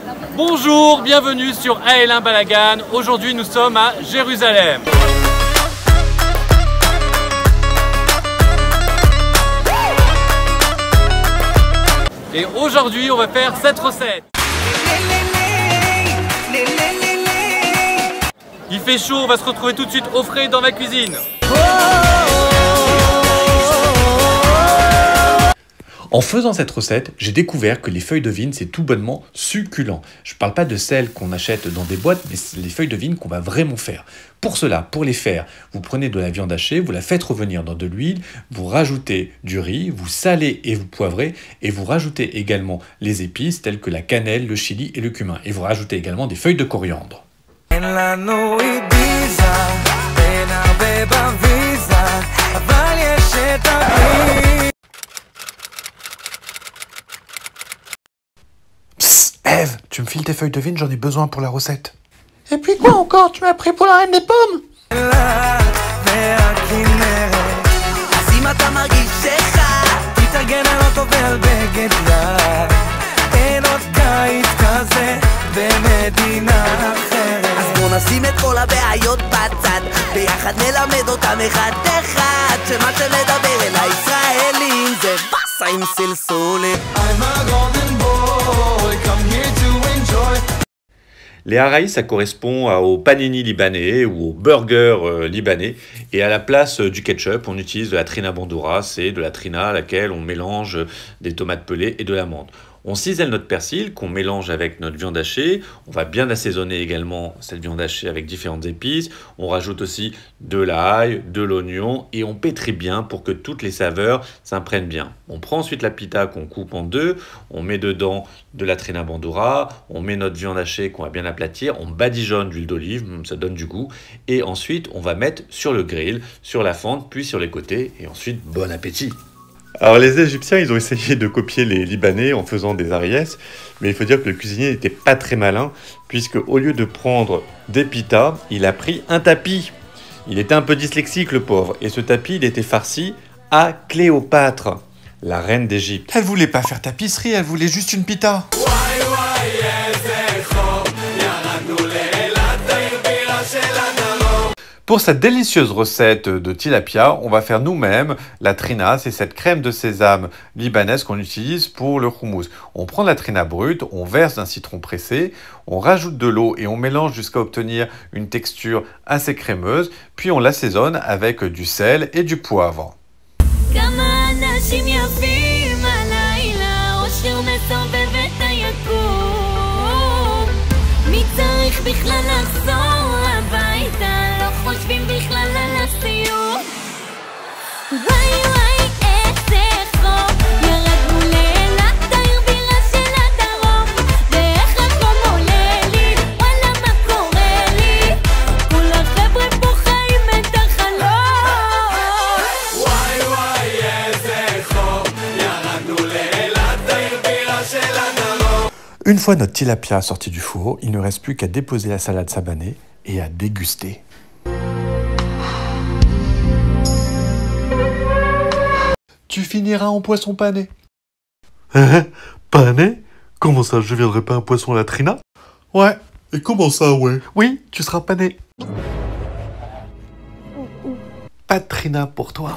Bonjour, bienvenue sur AL1 Balagan. Aujourd'hui nous sommes à Jérusalem. Et aujourd'hui on va faire cette recette. Il fait chaud, on va se retrouver tout de suite au frais dans ma cuisine. En faisant cette recette, j'ai découvert que les feuilles de vigne, c'est tout bonnement succulent. Je ne parle pas de celles qu'on achète dans des boîtes, mais les feuilles de vigne qu'on va vraiment faire. Pour cela, pour les faire, vous prenez de la viande hachée, vous la faites revenir dans de l'huile, vous rajoutez du riz, vous salez et vous poivrez, et vous rajoutez également les épices telles que la cannelle, le chili et le cumin. Et vous rajoutez également des feuilles de coriandre. Ève, tu me files tes feuilles de vigne, j'en ai besoin pour la recette. Et puis quoi encore? Tu m'as pris pour la reine des pommes? Les haraïs, ça correspond au panini libanais ou au burger libanais. Et à la place du ketchup, on utilise de la trina bandura. C'est de la trina à laquelle on mélange des tomates pelées et de l'amande. On cisèle notre persil qu'on mélange avec notre viande hachée. On va bien assaisonner également cette viande hachée avec différentes épices. On rajoute aussi de l'ail, de l'oignon et on pétrit bien pour que toutes les saveurs s'imprègnent bien. On prend ensuite la pita qu'on coupe en deux. On met dedans de la trina bandura. On met notre viande hachée qu'on va bien aplatir. On badigeonne d'huile d'olive, ça donne du goût. Et ensuite, on va mettre sur le grill, sur la fente, puis sur les côtés. Et ensuite, bon appétit! Alors les Égyptiens, ils ont essayé de copier les Libanais en faisant des ariès, mais il faut dire que le cuisinier n'était pas très malin, puisque au lieu de prendre des pitas, il a pris un tapis. Il était un peu dyslexique le pauvre, et ce tapis, il était farci à Cléopâtre, la reine d'Égypte. Elle voulait pas faire tapisserie, elle voulait juste une pita. Pour cette délicieuse recette de tilapia, on va faire nous-mêmes la trina, c'est cette crème de sésame libanaise qu'on utilise pour le houmous. On prend la trina brute, on verse un citron pressé, on rajoute de l'eau et on mélange jusqu'à obtenir une texture assez crémeuse, puis on l'assaisonne avec du sel et du poivre. Une fois notre tilapia sorti du four, il ne reste plus qu'à déposer la salade sabanée et à déguster. Tu finiras en poisson pané. Hein? Pané? Comment ça, je viendrai pas un poisson à la trina? Ouais. Et comment ça, ouais? Oui, tu seras pané. Pas de trina pour toi.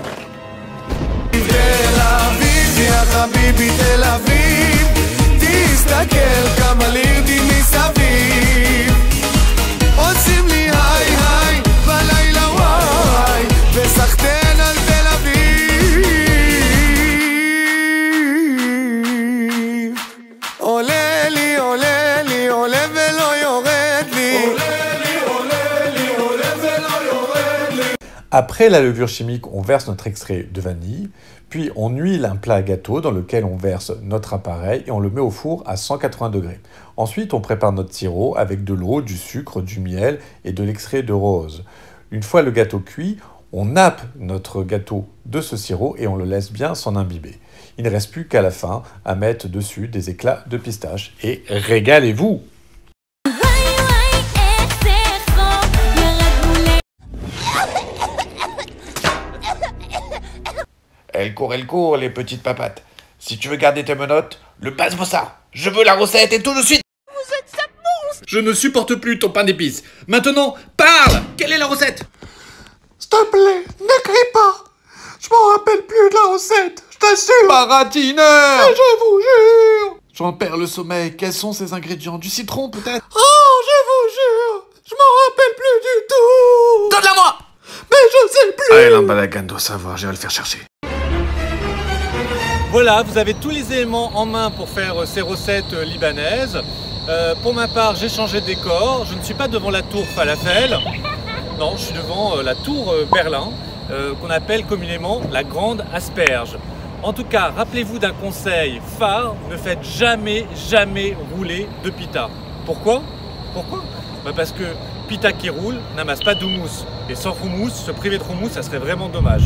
Après la levure chimique, on verse notre extrait de vanille, puis on huile un plat à gâteau dans lequel on verse notre appareil et on le met au four à 180 degrés. Ensuite, on prépare notre sirop avec de l'eau, du sucre, du miel et de l'extrait de rose. Une fois le gâteau cuit, on nappe notre gâteau de ce sirop et on le laisse bien s'en imbiber. Il ne reste plus qu'à la fin à mettre dessus des éclats de pistache et régalez-vous! Elle court, les petites papates. Si tu veux garder tes menottes, le passe-moi ça. Je veux la recette et tout de suite. Je ne supporte plus ton pain d'épices. Maintenant, parle! Quelle est la recette? S'il te plaît, n'écris pas. Je m'en rappelle plus de la recette, je t'assure. Baratineur! Mais je vous jure. J'en perds le sommeil. Quels sont ces ingrédients? Du citron, peut-être? Oh, je vous jure. Je m'en rappelle plus du tout. Donne-la-moi! Mais je sais plus. Alain Balagan doit savoir, j'irai le faire chercher. Voilà, vous avez tous les éléments en main pour faire ces recettes libanaises. Pour ma part, j'ai changé de décor. Je ne suis pas devant la tour Falafel. Non, je suis devant la tour Berlin, qu'on appelle communément la Grande Asperge. En tout cas, rappelez-vous d'un conseil phare, ne faites jamais rouler de pita. Pourquoi? Parce que pita qui roule n'amasse pas d'houmous. Et sans houmous, se priver de houmous, ça serait vraiment dommage.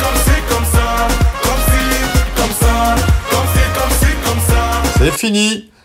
C'est fini.